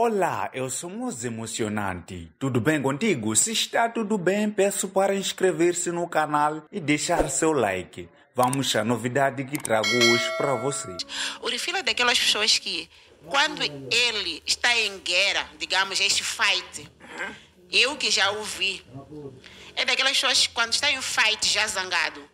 Olá, eu sou Moço Emocionante. Tudo bem contigo? Se está tudo bem, peço para inscrever-se no canal e deixar seu like. Vamos à novidade que trago hoje para vocês. O Orifila é daquelas pessoas que, quando ele está em guerra, digamos, este fight, eu que já ouvi, é daquelas pessoas que, quando está em fight já zangado,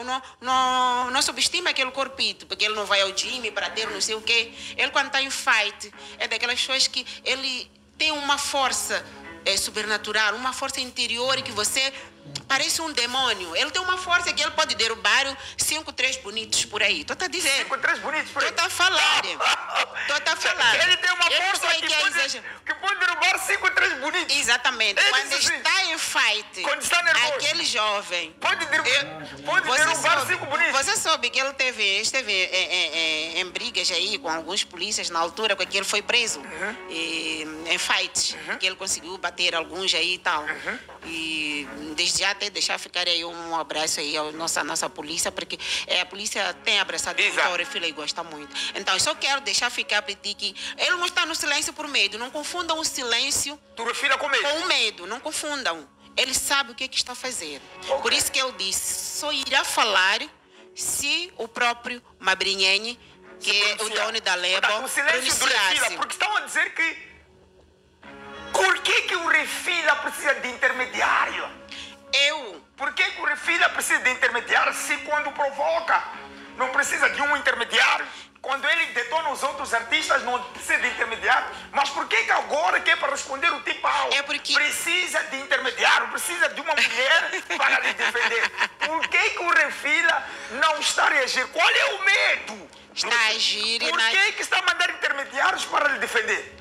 não subestima aquele corpito, porque ele não vai ao gym para ter não sei o quê. Ele, quando está em fight, é daquelas pessoas que ele tem uma força sobrenatural, uma força interior que você parece um demônio. Ele tem uma força que ele pode derrubar 5, 3 bonitos por aí. Tu tá dizendo? 5, 3 bonitos por aí. Tu tá falando. Tu tá falando. Ele tem uma força que pode derrubar 5, 3 bonitos. Exatamente. Ele Quando assim, está em fight, quando está nervoso, aquele jovem pode derrubar 5 bonitos. Você soube que ele esteve em brigas aí com alguns polícias na altura, porque ele foi preso em fights, que ele conseguiu bater alguns aí e tal. E desde já até deixar ficar aí um abraço aí à nossa polícia, porque a polícia tem abraçado muito a Orifila e gosta muito. Então, eu só quero deixar ficar para ti que ele não está no silêncio por medo. Não confundam o silêncio com medo. Com o medo. Não confundam. Ele sabe o que está fazendo. Okay. Por isso que eu disse, só irá falar se o próprio Mabrinhenhe, que é o dono da Lebo, pronunciasse. Porque estão a dizer que por que o Orifila precisa de intermediário? Por que o Orifila precisa de intermediário se quando provoca não precisa de um intermediário? Quando ele detona os outros artistas não precisa de intermediário? Mas por que agora que é para responder o tipo precisa de intermediário, precisa de uma mulher para lhe defender? Por que o Orifila não está a reagir? Qual é o medo? Está a agir. Por que está a mandar intermediários para lhe defender?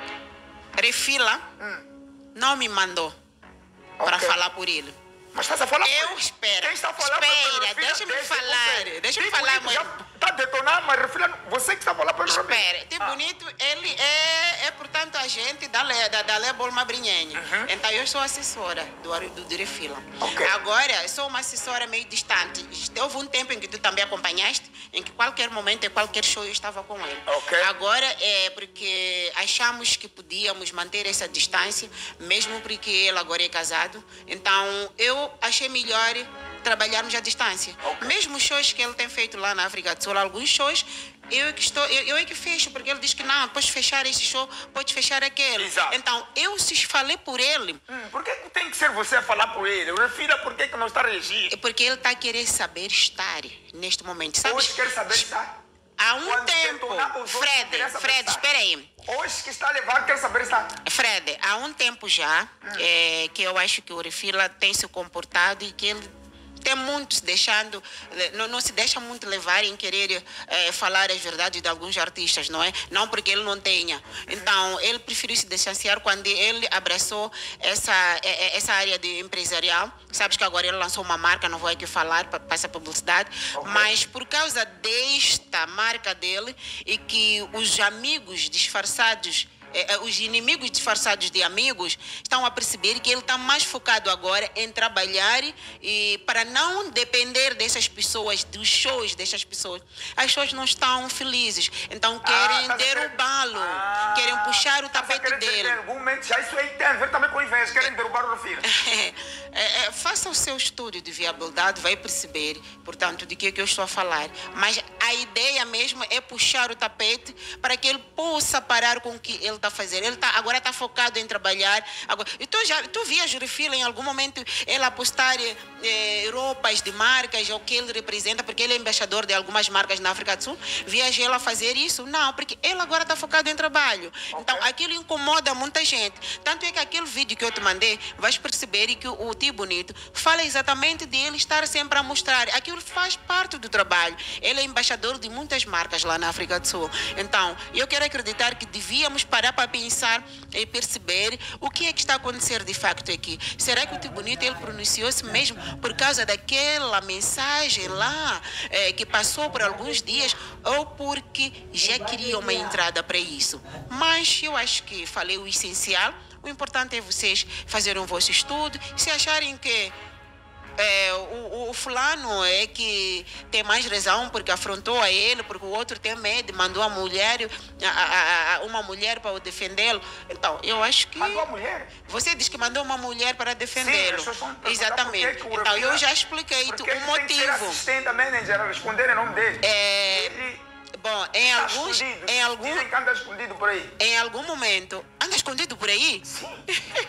Orifila não me mandou para falar por ele. Mas estás a falar por ele? Espera. Quem está a falar espera, deixa-me falar. Deixa-me falar, mãe. Está a detonar, mas Orifila, você que está a falar para ele. Espera. Tipo bonito, ele é portanto, agente da Lebol Mabrinhenhe. Então, eu sou assessora do Orifila. Agora, eu sou uma assessora meio distante. Houve um tempo em que tu também acompanhaste, em que qualquer momento, em qualquer show, eu estava com ele. Agora, é porque achamos que podíamos manter essa distância, mesmo porque ele agora é casado. Então, eu achei melhor trabalharmos à distância. Mesmo os shows que ele tem feito lá na África do Sul, alguns shows, eu é que fecho, porque ele diz que não, podes fechar esse show, podes fechar aquele. Exato. Então, eu se falei por ele... Por que tem que ser você a falar por ele? Orifila, por que não está a reagir? É porque ele está a querer saber estar neste momento. Sabes? Hoje quer saber estar? Há um tempo... Fred, espera aí. Hoje que está a levar, quer saber estar? Fred, há um tempo já que eu acho que o Orifila tem se comportado e que ele tem muitos deixando, não se deixa muito levar em querer falar as verdades de alguns artistas, não é? Não porque ele não tenha. Então, ele preferiu se distanciar quando ele abraçou essa área de empresarial. Sabes que agora ele lançou uma marca, não vou aqui falar para essa publicidade, mas por causa desta marca dele e que os amigos disfarçados, os inimigos disfarçados de amigos estão a perceber que ele está mais focado agora em trabalhar e para não depender dessas pessoas, dos shows dessas pessoas. As pessoas não estão felizes, então querem derrubá-lo, querem puxar o tapete dele. Em algum momento já isso aí tem a ver também com inveja, querem derrubar o Orifila. Faça o seu estudo de viabilidade, vai perceber, portanto, de que eu estou a falar. Mas a ideia mesmo é puxar o tapete para que ele possa parar com o que ele está a fazer. Ele agora está focado em trabalhar. E tu vias Orifila em algum momento ele a postar roupas de marcas, ou que ele representa, porque ele é embaixador de algumas marcas na África do Sul. Vias ele a fazer isso? Não, porque ele agora está focado em trabalho. Então, aquilo incomoda muita gente. Tanto é que aquele vídeo que eu te mandei, vais perceber que o Tio Bonito fala exatamente de ele estar sempre a mostrar. Aquilo faz parte do trabalho. Ele é embaixador de muitas marcas lá na África do Sul. Então, eu quero acreditar que devíamos parar para pensar e perceber o que é que está a acontecer de facto aqui. Será que o Tio Bonito ele pronunciou-se mesmo por causa daquela mensagem lá que passou por alguns dias ou porque já queria uma entrada para isso? Mas eu acho que falei o essencial. O importante é vocês fazerem o vosso estudo. Se acharem que O fulano é que tem mais razão porque afrontou a ele, porque o outro tem medo, mandou a mulher, uma mulher para o defendê-lo. Então, eu acho que... Mandou a mulher? Você diz que mandou uma mulher para defendê-lo. Sim, exatamente. Então, eu já expliquei o motivo. motivo. Tem que ser assistente a manager a responder em nome dele. Bom, Dizem que anda escondido por aí. Em algum momento... Anda escondido por aí? Sim.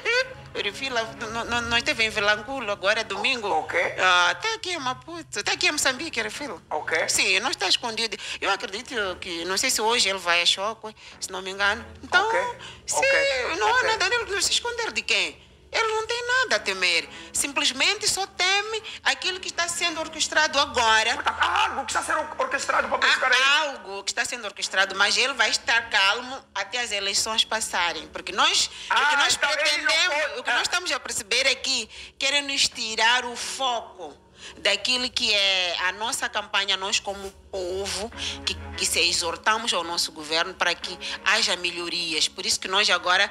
Nós esteve em Vilanculo, agora é domingo. Ok. Está aqui em Maputo, está aqui em Moçambique, Refilo. Ok. Sim, não está escondido. Eu acredito que, não sei se hoje ele vai a Choco, se não me engano. Então, não há nada nele não se esconder de quem. Ele não tem nada a temer. Simplesmente só teme aquilo que está sendo orquestrado agora. Há algo que está sendo orquestrado para buscar aí. Há algo que está sendo orquestrado, mas ele vai estar calmo até as eleições passarem. Porque nós, o que nós pretendemos, o que nós estamos a perceber é que querem nos tirar o foco daquilo que é a nossa campanha, nós como povo, que se exortamos ao nosso governo para que haja melhorias. Por isso que nós agora...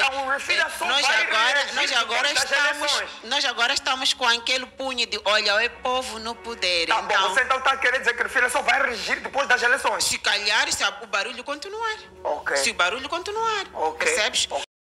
nós agora estamos com aquele punho de, olha, é povo no poder. Tá bom, você então está querendo dizer que o filho só vai regir depois das eleições? Se calhar, se o barulho continuar. Ok. Se o barulho continuar. Ok. Percebes?